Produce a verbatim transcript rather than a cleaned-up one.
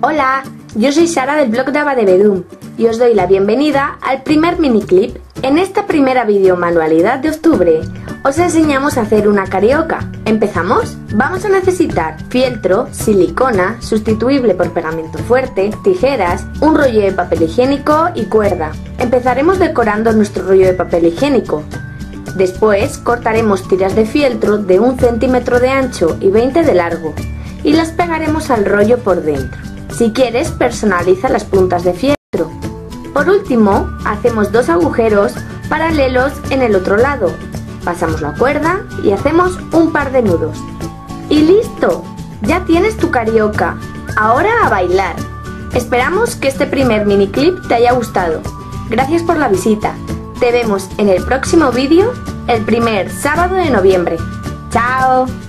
Hola, yo soy Sara del blog de Abadebedum y os doy la bienvenida al primer miniclip. En esta primera videomanualidad de octubre os enseñamos a hacer una carioca. ¿Empezamos? Vamos a necesitar fieltro, silicona, sustituible por pegamento fuerte, tijeras, un rollo de papel higiénico y cuerda. Empezaremos decorando nuestro rollo de papel higiénico. Después cortaremos tiras de fieltro de un centímetro de ancho y veinte de largo y las pegaremos al rollo por dentro. Si quieres, personaliza las puntas de fieltro. Por último, hacemos dos agujeros paralelos en el otro lado. Pasamos la cuerda y hacemos un par de nudos. ¡Y listo! Ya tienes tu carioca. Ahora a bailar. Esperamos que este primer miniclip te haya gustado. Gracias por la visita. Te vemos en el próximo vídeo el primer sábado de noviembre. ¡Chao!